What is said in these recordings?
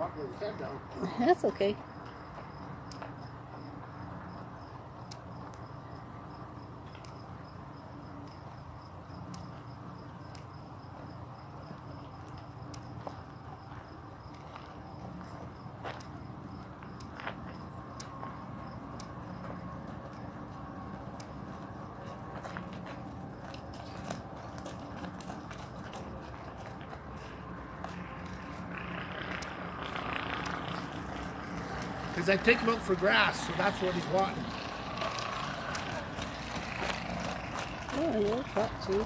walk with his head down. That's okay. Because I take him out for grass, so that's what he's wanting. Oh, you're hot too.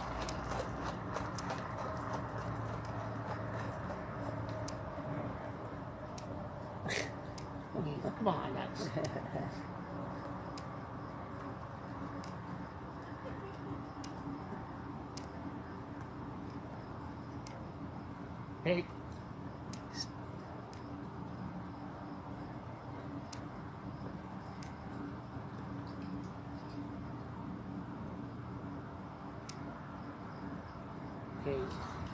Come on, that's... Hey. Okay.